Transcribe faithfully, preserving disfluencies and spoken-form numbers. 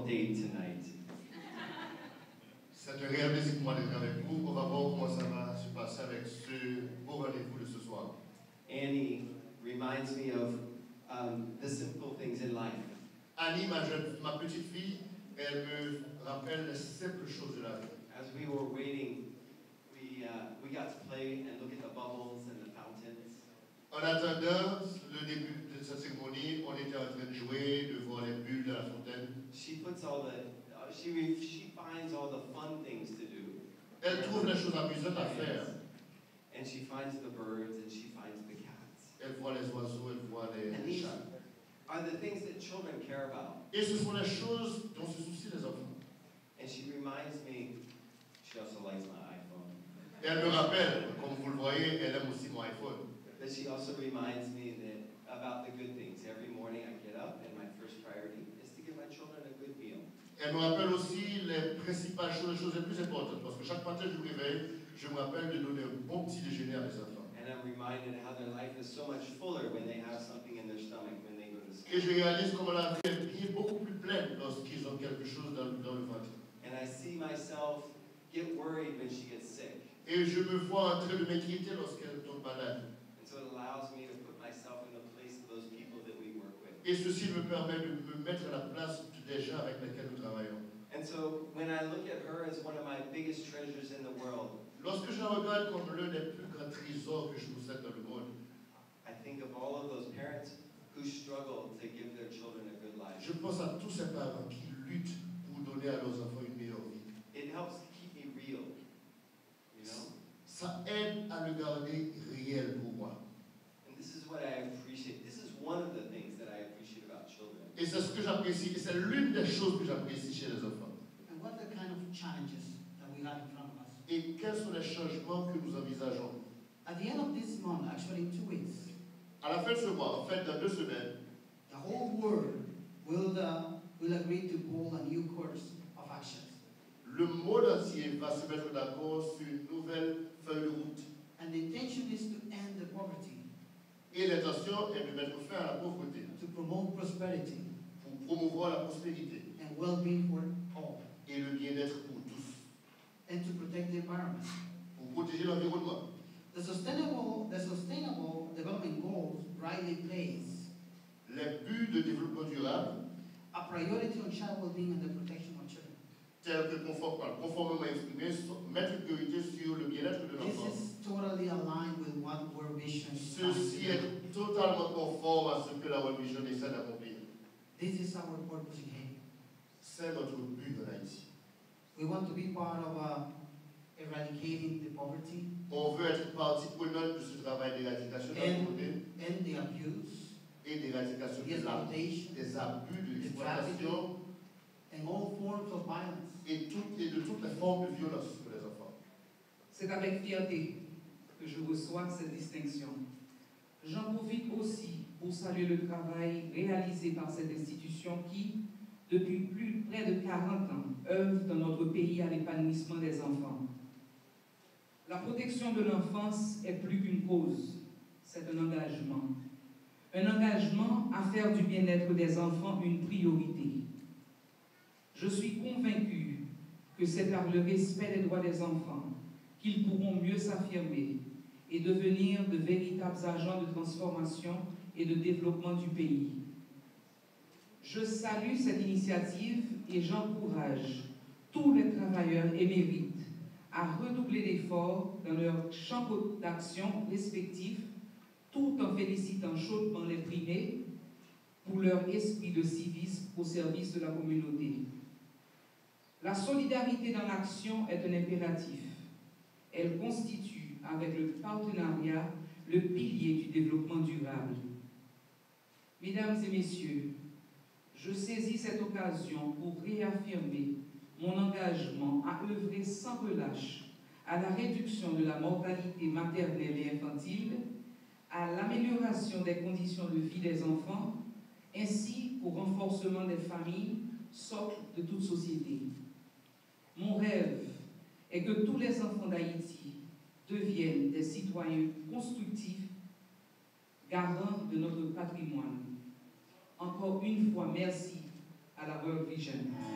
date tonight. C'est un réel plaisir pour moi d'être avec vous. On va voir comment ça va se passer avec ce beau rendez-vous de ce soir. Annie reminds me of um, the simple things in life. Annie, ma, jeune, ma petite fille, elle me rappelle les simples choses de la vie. As we were waiting, we, uh, we got to play and look at the bubbles and the fountains. En attendant le début de cette cérémonie, on était en train de jouer, de voir les bulles de la fontaine. She puts all the, uh, she, re, she finds all the fun things to do. Elle trouve les choses amusantes à faire. And she finds the birds and she finds the cats. Elle voit les oiseaux, elle voit les, And les these chats. are the things that children care about. Et ce sont les choses dont se soucient les enfants. And she reminds me, she also likes my iPhone. Et elle me rappelle, comme vous le voyez, elle aime aussi mon iPhone. But she also reminds me that about the good things. Every morning I get up and my first priority is to give my children a good meal. Elle me rappelle aussi les principales choses, les choses les plus importantes. Parce que chaque matin, je me réveille, je me rappelle de donner un bon petit déjeuner à mes enfants. And I'm reminded how their life is so much fuller when they have something in their stomach when they go to school. Et je réalise comment la vie est bien beaucoup plus pleine lorsqu'ils ont quelque chose dans, dans le ventre. And I see myself get worried when she gets sick. Et je me vois en train de m'inquiéter lorsqu'elle tombe malade. And so it allows me to put myself in the place of those people that we work with. Et ceci me permet de me mettre à la place des gens avec lesquels nous travaillons. And so when I look at her as one of my biggest treasures in the world, Lorsque je la regarde comme l'un des plus grands trésors que je possède dans le monde, I think of all of those parents who struggle to give their children a good life. je pense à tous ces parents qui luttent pour donner à leurs enfants une meilleure vie. It helps to keep me real, you know? Ça aide à le garder réel pour moi. And this is what I appreciate. This is one of the things that I appreciate about children. Et c'est ce que j'apprécie, et c'est l'une des choses que j'apprécie chez les enfants. And what are the kind of challenges that we have in front of us? Et quels sont les changements que nous envisageons? At the end of this month, actually in two weeks, À la fin de ce mois, en fait, dans deux semaines, the whole world will, uh, will agree to hold a new course of actions. le monde entier va se mettre d'accord sur une nouvelle feuille de route. And the intention is to end the poverty, Et l'intention est de mettre fin à la pauvreté, to promote prosperity pour promouvoir la prospérité and well-being for all, et le bien-être pour tous, and to protect the environment. pour protéger l'environnement. The sustainable, the sustainable development goals rightly place Les buts de développement durable, a priority on child well-being and the protection of children. tels que conform- conformément exprimés, sont- mettent une priorité sur le bien-être de This l'enfant. is totally aligned with what World Vision is trying to Ceci do. est totalement conforme à ce que la World Vision essaie d'accomplir. This is our purpose in Haiti. C'est notre but en Haïti. We want to be part of uh, eradicating the poverty On veut être partie prenante de ce travail d'éradication de la and, pauvreté and the abuse, et d'éradication the des abus, exploitation, des abus, de the l'exploitation trafficking, and all forms of violence. et, toutes- et de toutes les formes de violence pour les enfants. C'est avec fierté que je reçois cette distinction. J'en profite aussi pour saluer le travail réalisé par cette institution qui, depuis plus près de quarante ans, œuvre dans notre pays à l'épanouissement des enfants. La protection de l'enfance est plus qu'une cause, c'est un engagement. Un engagement à faire du bien-être des enfants une priorité. Je suis convaincue que c'est par le respect des droits des enfants qu'ils pourront mieux s'affirmer et devenir de véritables agents de transformation et de développement du pays. Je salue cette initiative et j'encourage tous les travailleurs émérites à redoubler d'efforts dans leurs champs d'action respectifs, tout en félicitant chaudement les primés pour leur esprit de civisme au service de la communauté. La solidarité dans l'action est un impératif. Elle constitue, avec le partenariat, le pilier du développement durable. Mesdames et messieurs, je saisis cette occasion pour réaffirmer mon engagement à œuvrer sans relâche à la réduction de la mortalité maternelle et infantile, à l'amélioration des conditions de vie des enfants, ainsi qu'au renforcement des familles, socle de toute société. Mon rêve est que tous les enfants d'Haïti deviennent des citoyens constructifs, garants de notre patrimoine. Encore une fois, merci à la World Vision.